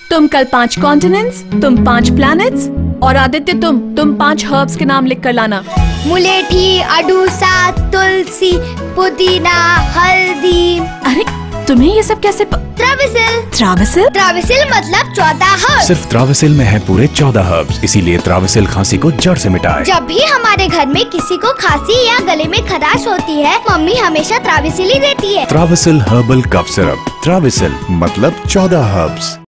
तुम कल 5 कॉन्टिनेंट्स, तुम 5 प्लैनेट्स और आदित्य तुम 5 हर्ब्स के नाम लिख कर लाना। मुलेठी, अडूसा, तुलसी, पुदीना, हल्दी। अरे तुम्हें ये सब कैसे ट्राविसिल। ट्राविसिल? ट्राविसिल मतलब 14 हर्ब्स। सिर्फ ट्राविसिल में है पूरे 14 हर्ब्स, इसीलिए ट्राविसिल खांसी को जड़ से मिटाए। जब भी हमारे घर में किसी को खांसी या गले में खराश होती है, मम्मी हमेशा ट्राविसिल ही देती है। ट्राविसिल हर्बल कफ सिरप। ट्राविसिल मतलब 14 हर्ब्स।